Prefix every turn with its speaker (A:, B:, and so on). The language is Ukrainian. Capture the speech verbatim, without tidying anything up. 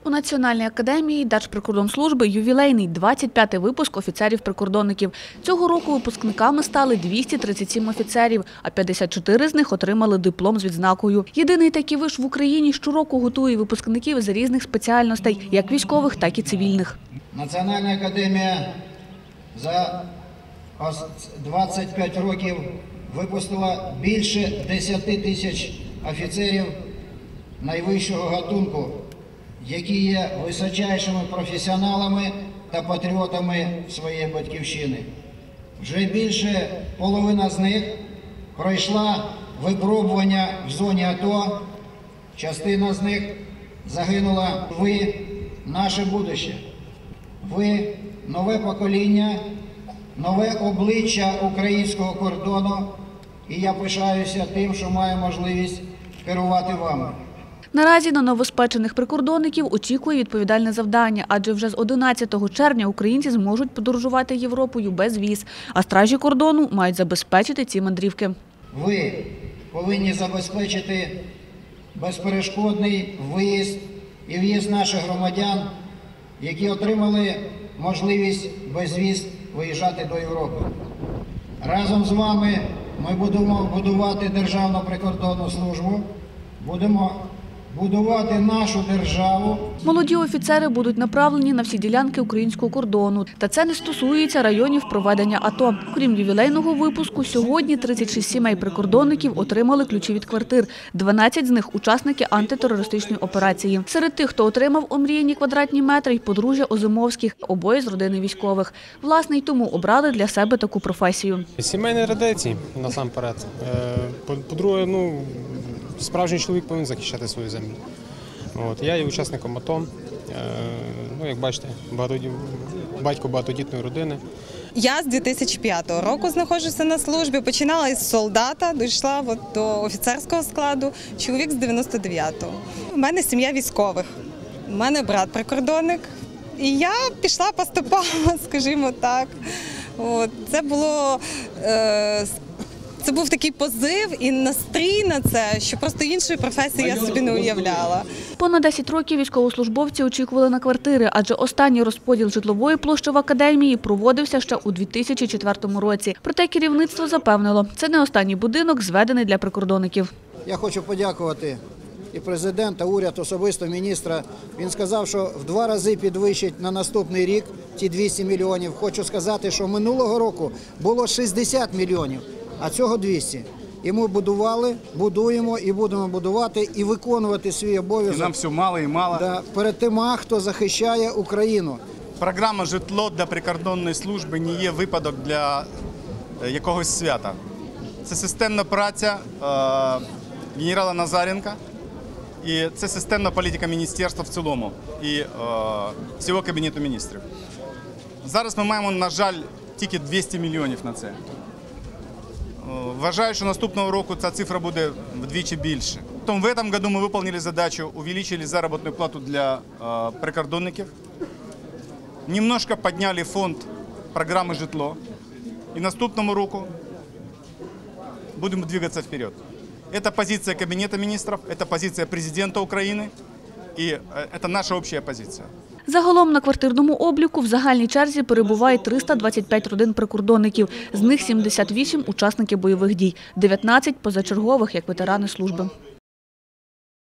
A: У Національній академії Держприкордонслужби ювілейний двадцять п'ятий випуск офіцерів-прикордонників. Цього року випускниками стали двісті тридцять сім офіцерів, а п'ятдесят чотири з них отримали диплом з відзнакою. Єдиний такий виш в Україні щороку готує випускників з різних спеціальностей, як військових, так і цивільних.
B: Національна академія за двадцять п'ять років випустила більше десяти тисяч офіцерів найвищого гатунку, які є височайшими професіоналами та патріотами своєї батьківщини. Вже більше половина з них пройшла випробування в зоні АТО, частина з них загинула. Ви – наше будуще, ви – нове покоління, нове обличчя українського кордону, і я пишаюся тим, що маю можливість керувати вами.
A: Наразі на новоспечених прикордонників очікує відповідальне завдання, адже вже з одинадцятого червня українці зможуть подорожувати Європою без віз, а стражі кордону мають забезпечити ці мандрівки.
B: Ви повинні забезпечити безперешкодний виїзд і в'їзд наших громадян, які отримали можливість без віз виїжджати до Європи. Разом з вами ми будемо будувати Державну прикордонну службу, будемо будувати нашу державу.
A: Молоді офіцери будуть направлені на всі ділянки українського кордону. Та це не стосується районів проведення АТО. Крім ювілейного випуску, сьогодні тридцять шість сімей прикордонників отримали ключі від квартир. дванадцять з них – учасники антитерористичної операції. Серед тих, хто отримав омріяні квадратні метри, й подружжя Озимовських, обоє з родини військових. Власне, й тому обрали для себе таку професію.
C: Сімейні традиції, насамперед. По-друге, ну, справжній чоловік повинен захищати свою землю. От, я є учасником АТО, ну, як бачите, багатодіт... батько багатодітної родини.
D: Я з дві тисячі п'ятого року знаходжуся на службі, починала із солдата, дійшла от до офіцерського складу, чоловік з дев'яносто дев'ятого. У мене сім'я військових, у мене брат прикордонник, і я пішла по стопам, скажімо так. От, це було... Е... Це був такий позив і настрій на це, що просто іншої професії я собі не уявляла.
A: Понад десять років військовослужбовці очікували на квартири, адже останній розподіл житлової площі в академії проводився ще у дві тисячі четвертому році. Проте керівництво запевнило, це не останній будинок, зведений для прикордонників.
B: Я хочу подякувати і президента, уряд, особисто міністра. Він сказав, що в два рази підвищить на наступний рік ті двісті мільйонів. Хочу сказати, що минулого року було шістдесят мільйонів. А цього двісті. І ми будували, будуємо і будемо будувати і виконувати свій обов'язок.
E: І нам все мало і мало.
B: Да, перед тими, хто захищає Україну.
E: Програма «Житло для прикордонної служби» не є випадок для якогось свята. Це системна праця е, генерала Назаренка і це системна політика міністерства в цілому і е, всього Кабінету міністрів. Зараз ми маємо, на жаль, тільки двісті мільйонів на це. Вважаю, що наступного року ця цифра буде вдвічі більше. Тому в цьому році ми виконали задачу, увеличили заробітну плату для э, прикордонників, немножко підняли фонд програми «Житло» і наступному року будемо двигатися вперед. Це позиція Кабінету міністрів, це позиція президента України і це наша обща позиція.
A: Загалом на квартирному обліку в загальній черзі перебуває триста двадцять п'ять родин прикордонників. З них сімдесят вісім – учасники бойових дій, дев'ятнадцять – позачергових, як ветерани служби.